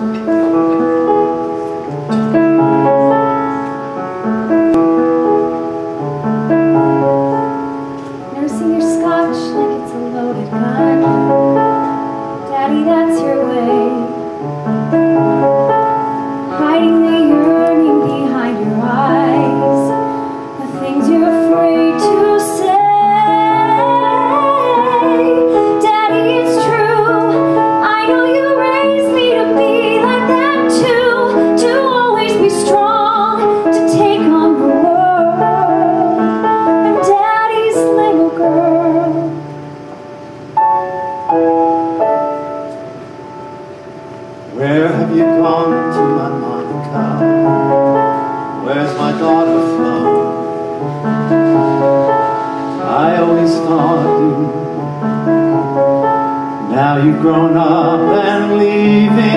Nursing your scotch like it's a loaded gun. Daddy, that's your way. Hiding the yearning behind your eyes, the things you're afraid to say. Daddy, it's true, I know you raised me to be like that too, to always be strong, to take on the world. I'm Daddy's little girl. Where have you gone to, my Monica? Where's my daughter from? I always thought you. Now you've grown up and leaving